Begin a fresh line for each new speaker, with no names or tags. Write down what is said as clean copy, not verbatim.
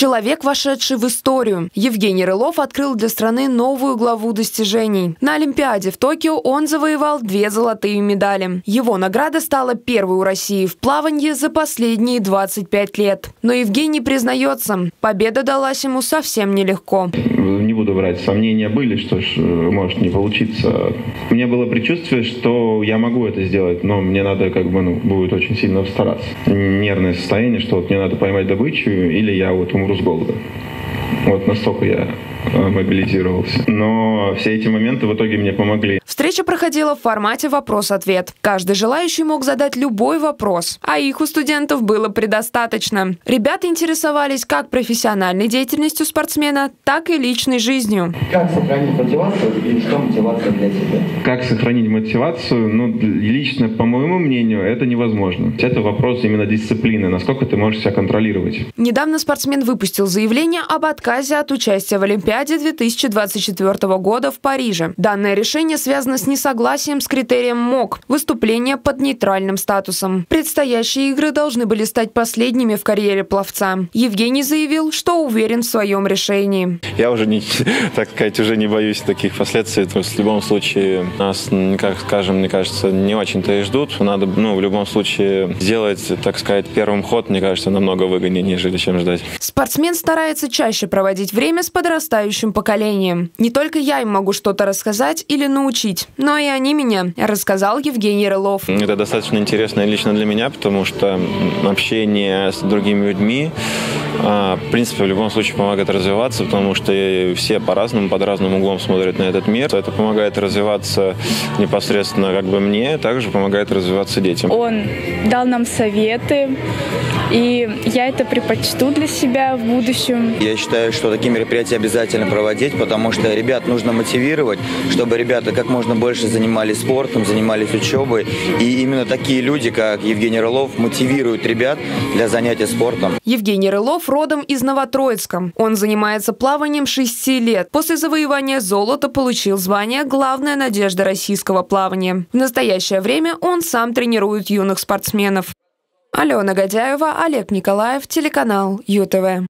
Человек, вошедший в историю. Евгений Рылов открыл для страны новую главу достижений. На Олимпиаде в Токио он завоевал 2 золотые медали. Его награда стала первой у России в плавании за последние 25 лет. Но Евгений признается, победа далась ему совсем нелегко.
Не буду врать, сомнения были, что может не получиться. У меня было предчувствие, что я могу это сделать, но мне надо будет очень сильно стараться. Нервное состояние, что мне надо поймать добычу, или я умру с голода. Настолько я мобилизировался. Но все эти моменты в итоге мне помогли.
Встреча проходила в формате вопрос-ответ. Каждый желающий мог задать любой вопрос, а их у студентов было предостаточно. Ребята интересовались как профессиональной деятельностью спортсмена, так и личной жизнью.
Как сохранить мотивацию и что мотивация для тебя?
Как сохранить мотивацию? Лично, по моему мнению, это невозможно. Это вопрос именно дисциплины, насколько ты можешь себя контролировать.
Недавно спортсмен выпустил заявление об отказе от участия в Олимпиаде 2024 года в Париже. Данное решение связано с несогласием с критерием МОК – выступление под нейтральным статусом. Предстоящие игры должны были стать последними в карьере пловца. Евгений заявил, что уверен в своем решении.
Я уже не боюсь таких последствий. То есть в любом случае нас, мне кажется, не очень-то и ждут. Надо, в любом случае сделать, первым ход, мне кажется, намного выгоднее, нежели чем ждать.
Спортсмен старается чаще проводить время с подрастающим поколением. Не только я им могу что-то рассказать или научить, но и они меня, рассказал Евгений Рылов.
Это достаточно интересно лично для меня, потому что общение с другими людьми, в принципе, в любом случае помогает развиваться, потому что все по-разному, под разным углом смотрят на этот мир. Это помогает развиваться непосредственно мне, также помогает развиваться детям.
Он дал нам советы, и я это предпочту для себя в будущем.
Я считаю, что такие мероприятия обязательно проводить, потому что ребят нужно мотивировать, чтобы ребята как можно больше занимались спортом, занимались учебой. И именно такие люди, как Евгений Рылов, мотивируют ребят для занятия спортом.
Евгений Рылов родом из Новотроицка. Он занимается плаванием 6 лет. После завоевания золота получил звание «Главная надежда российского плавания». В настоящее время он сам тренирует юных спортсменов. Алена Годяева, Олег Николаев, телеканал ЮТВ.